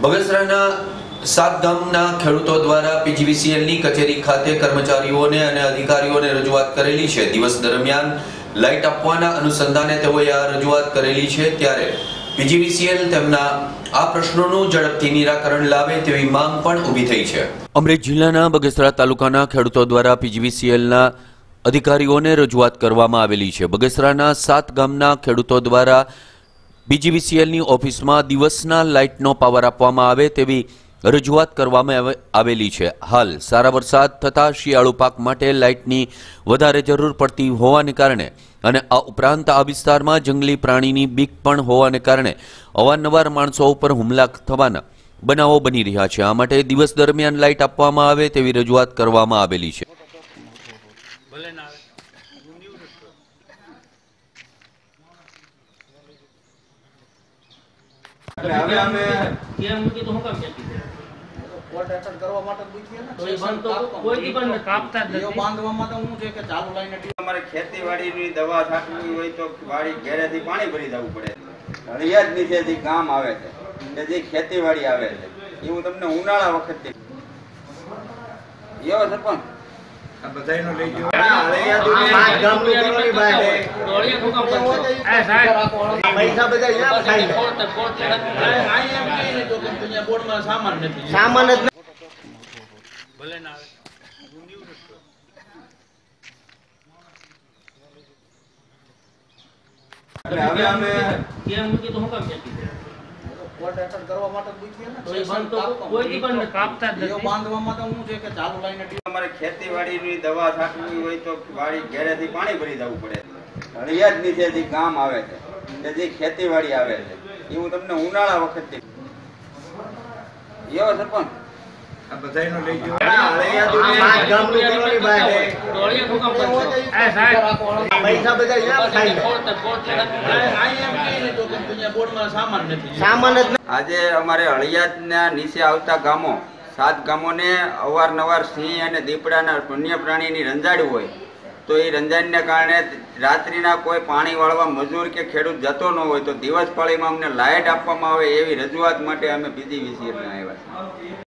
બગસરાના સાત ગામના ખેડૂતો દ્વારા પીજીવીસીએલની કચેરી ખાતે કર્મચારીઓને અને અધિકારીઓને રજૂઆત કરેલી છે। દિવસ દરમિયાન લાઇટ આપવાના અનુસંધાને તેઓએ આ રજૂઆત કરેલી છે, ત્યારે પીજીવીસીએલ તેમના આ પ્રશ્નોનું ઝડપથી નિરાકરણ લાવે તેવી માંગ પણ ઊભી થઈ છે। અમરેલી જિલ્લાના બગસરા તાલુકાના ખેડૂતો દ્વારા પીજીવીસીએલના અધિકારીઓને રજૂઆત કરવામાં આવેલી છે। બગસરાના સાત ગામના ખેડૂતો દ્વારા પીજીવીસીએલની ઓફિસમાં દિવસના લાઇટનો પાવર આપવામાં આવે તેવી રજૂઆત કરવામાં આવેલી છે। હાલ સારા વરસાદ થતાં શિયાળુ પાક માટે લાઇટની વધારે જરૂર પડતી હોવાને કારણે અને આ ઉપરાંત આ વિસ્તારમાં જંગલી પ્રાણીની બીક પણ હોવાને કારણે અવારનવાર માણસો ઉપર હુમલા થવાના બનાવો બની રહ્યા છે। આ માટે દિવસ દરમિયાન લાઇટ આપવામાં આવે તેવી રજૂઆત કરવામાં આવેલી છે। હવે અમે કેમ મૂકી તો હું કામ કેતી કોટ એટેન્ડ કરવા માટે પૂછીએ ને તો એ બંધ તો કોઈ દી બંધ કાપતા જ નથી। એ બાંધવામાં તો હું છે કે ચાલુ લાઈન અમારે ખેતીવાડીની દવા છાંટવી હોય તો વાડી ઘરેથી પાણી ભરી જવું પડે। હળિયાદ નીચેથી ગામ આવે છે કે જે ખેતીવાડી આવે છે એવું તમને ઉનાળા વખતે એવો સરપંચ આ બધાયનો લઈ ગયો પાંચ ગામનું કરવાની બાય ડોળિયા ભૂકંપ એ સાહેબ પૈસા બધા યા ખાઈ લે આ એમ કહીને તો કે અહીંયા બોર્ડમાં સામાન નથી સામાન જ ભલે ના આવે હવે અમે કેમ મૂકી તો હું કામ કેતી કોટ એટેન્ડ કરવા માટે પૂછીએ ને તો એ બંધ તો કોઈ દી બંધ કાપતા જ નથી। એ બાંધવામાં તો હું છે કે ચાલુ લાઈન અમારે ખેતીવાડીની દવા છાંટવી હોય તો વાડી ઘરેથી પાણી ભરી જવું પડે। હળિયાદ નીચેથી ગામ આવે છે કે જે ખેતીવાડી આવે છે એવું તમને ઉનાળા વખતે એવો સરપંચ આ બધાયનો લઈ ગયો પાંચ ગામનું કરવાની બાય ડોળિયા ભૂકંપ એ સાહેબ પૈસા બધા યા ખાઈ લે આ એમ કહીને તો કે અહીંયા બોર્ડમાં સામાન નથી સામાન જ આજે અમારે હળિયાદના નીચે આવતા ગામો સાત ગામોને અવારનવાર સિંહ અને દીપડાના વન્ય પ્રાણીની રંજાડ હોય તો એ રંજાડને કારણે રાત્રિના કોઈ પાણી વાળવા મજૂર કે ખેડૂત જતો ન હોય તો દિવસ પાળીમાં અમને લાઇટ આપવામાં આવે એવી રજૂઆત માટે અમે પીજીવીસીએલને આવ્યા છીએ।